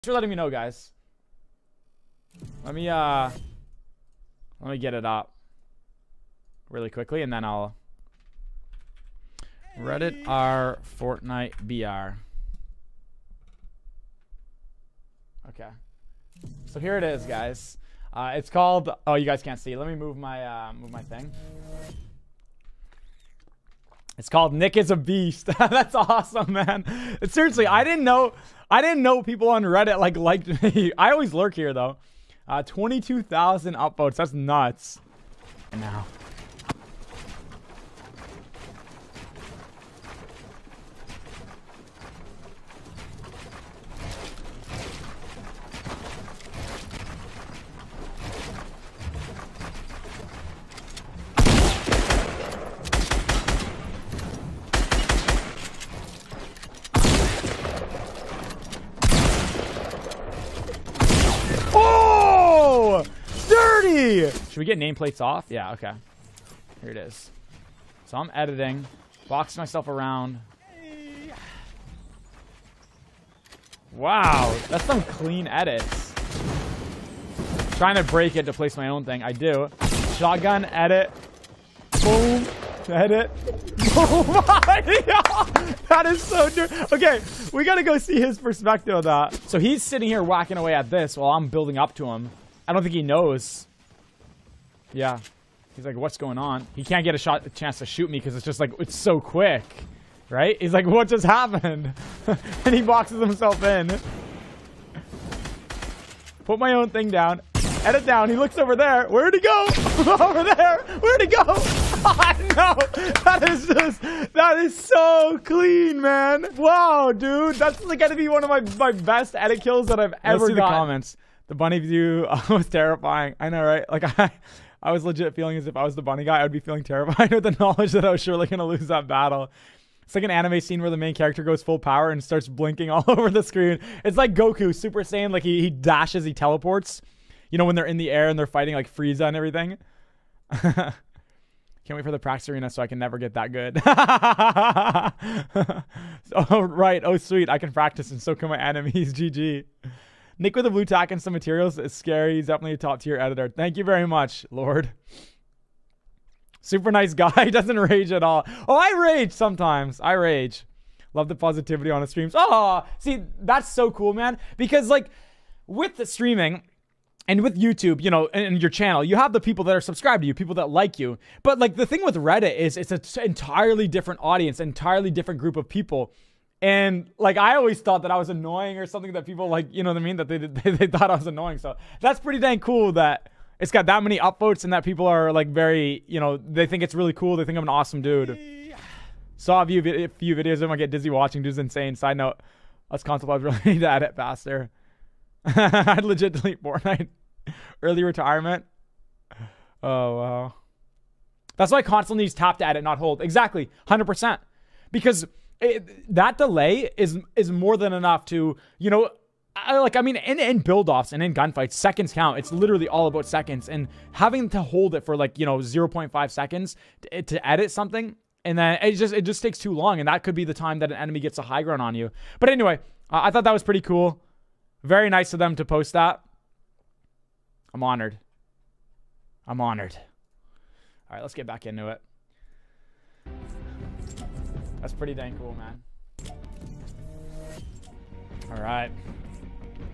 For letting me know, guys. Let me get it up really quickly, and then I'll Reddit r Fortnite BR. Okay, so here it is, guys. It's called, oh, you guys can't see, let me move my thing. It's called Nick is a Beast. That's awesome, man. Seriously, I didn't know people on Reddit liked me. I always lurk here though. 22,000 upvotes. That's nuts. And now. Should we get nameplates off? Yeah, okay. Here it is. So I'm editing, boxing myself around. Wow, that's some clean edits. Trying to break it to place my own thing. I do. Shotgun, edit. Boom. Edit. Oh my God. That is so dirty. Okay, we gotta go see his perspective of that. So he's sitting here whacking away at this while I'm building up to him. I don't think he knows. Yeah. He's like, what's going on? He can't get a chance to shoot me because it's just like, it's so quick. Right? He's like, what just happened? And he boxes himself in. Put my own thing down. Edit down. He looks over there. Where'd he go? Over there. Where'd he go? Oh, no. That is so clean, man. Wow, dude. That's like gotta be one of my best edit kills that I've ever gotten. The comments. The bunny view was terrifying. I know, right? Like I was legit feeling as if I was the bunny guy. I would be feeling terrified with the knowledge that I was surely going to lose that battle. It's like an anime scene where the main character goes full power and starts blinking all over the screen. It's like Goku, Super Saiyan. Like he dashes, he teleports. You know, when they're in the air and they're fighting like Frieza and everything. Can't wait for the practice arena so I can never get that good. Oh, right. Oh, sweet. I can practice and so can my enemies. GG. Nick with a blue tack and some materials is scary. He's definitely a top tier editor. Thank you very much, Lord. Super nice guy. Doesn't rage at all. Oh, I rage sometimes. I rage. Love the positivity on the streams. Oh, see, that's so cool, man. Because like with the streaming and with YouTube, you know, and your channel, you have the people that are subscribed to you, people that like you. But like the thing with Reddit is it's an entirely different audience, entirely different group of people. And like I always thought that I was annoying or something, that people like, you know what I mean, that they thought I was annoying. So that's pretty dang cool that it's got that many upvotes and that people are like very, you know, they think it's really cool. They think I'm an awesome dude. Saw a few videos of him. I get dizzy watching. Dude's insane. Side note, us console players really need to edit faster. I'd legit delete Fortnite. Early retirement. Oh wow. That's why console needs tap to edit, not hold. Exactly. 100%. Because that delay is more than enough to, you know, I mean, in build-offs and in gunfights, seconds count. It's literally all about seconds. And having to hold it for like, you know, 0.5 seconds to edit something, and then it just takes too long. And that could be the time that an enemy gets a high ground on you. But anyway, I thought that was pretty cool. Very nice of them to post that. I'm honored. I'm honored. All right, let's get back into it. That's pretty dang cool, man. All right.